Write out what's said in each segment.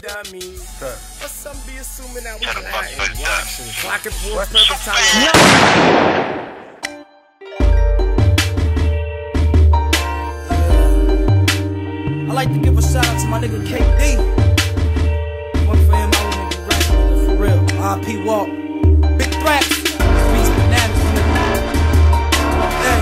I mean? But some be assuming that we lying and watching. Clocking for a perfect time. I like to give a shout out to my nigga KD. One for him, I wanna be right, nigga, for real. R.I.P. Walk. Big Thraxx. Beast bananas, nigga. Hey.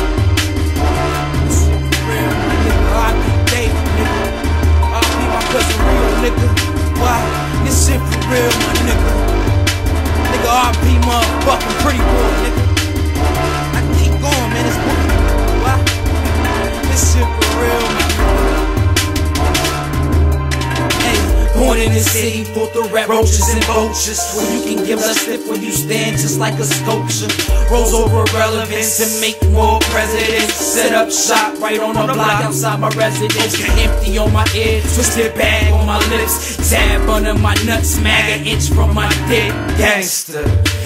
This shit for real, nigga. R.I.P. Dave, nigga. R.I.P. my cousin Real, nigga. Why? This shit for real, my nigga. Nigga, R.I.P. motherfucking pretty boy, nigga. I can keep going, man. It's book. Why? This shit for real, my nigga. Born in the city, full of rat roaches and vultures, where you can give a slip when you stand just like a sculpture. Rolls over relevance and make more presidents. Set up shop right on the block outside my residence. Empty on my head, twisted bag on my lips. Tab under my nuts, mag an inch from my dick. Gangster.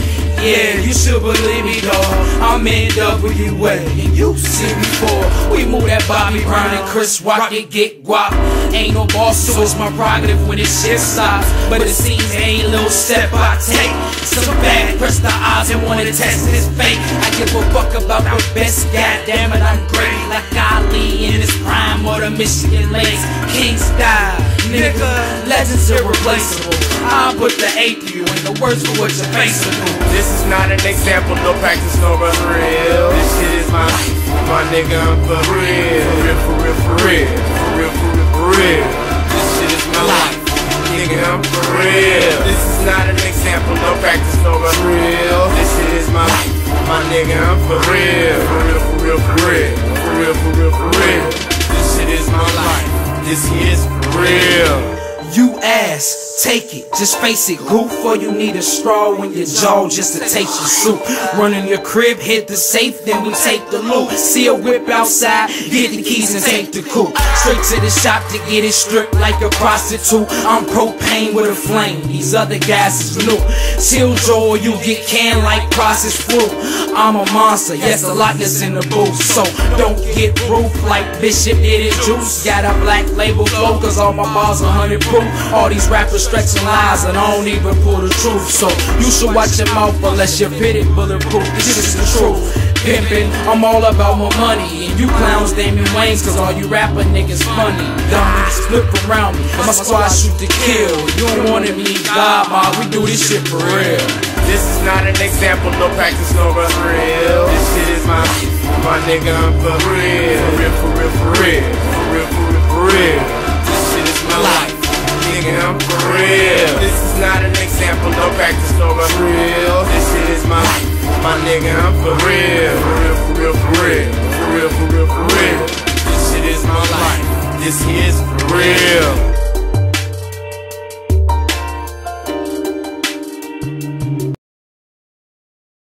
Yeah, you should believe me, dawg. I'm in WA, and you see me fall. We move that Bobby Brown and Chris Rock, it get guap. Ain't no boss, so it's my prerogative when this shit stops. But it seems ain't little step I take. Some bad press the odds and wanna test this fake. I give a fuck about the best, goddamn it, I'm great. Like Ali in his prime or the Michigan Lakes. King style, nigga, legends irreplaceable. I'll put the A through you in the words for what your face will do. This is not an example, no practice, no run real. This shit is my life, my nigga, I'm for real. For real, for real, for real. For real, for real, for real. This shit is my life, nigga, I'm for real. This is not an example, no practice, no run real. This shit is my life, my nigga, I'm for real. For real, for real, for real. For real, for real, for real. This shit is my life, this is for real. You ass, take it, just face it, goof. Or you need a straw in your jaw just to taste your soup. Run in your crib, hit the safe, then we take the loot. See a whip outside, get the keys and take the coupe. Straight to the shop to get it stripped like a prostitute. I'm propane with a flame, these other guys is new. Chill Joe, you get canned like processed fruit. I'm a monster, yes, a lot that's in the booth. So don't get roof like Bishop did it juice. Got a black label flow, cause all my bars are 100 proof. All these rappers stretching lies and I don't even pull the truth. So you should watch your mouth unless you're pitted bulletproof. This is the truth. Pimpin', I'm all about my money. And you clowns Damon Wayans, cause all you rapper niggas funny. Dummies flip around me, my squad shoot to kill. You don't wanna be God, ma, we do this shit for real. This is not an example, no practice, no run real. This shit is my life, my nigga, I'm for real. For real, for real, for real. For real, for real, for real. This shit is my life, nigga, I'm for real. This is not an example, no practice, no run real. This shit is my life, my nigga, I'm for real. For real, for real, for real. For real, for real, for real. This shit is my life, this is for real.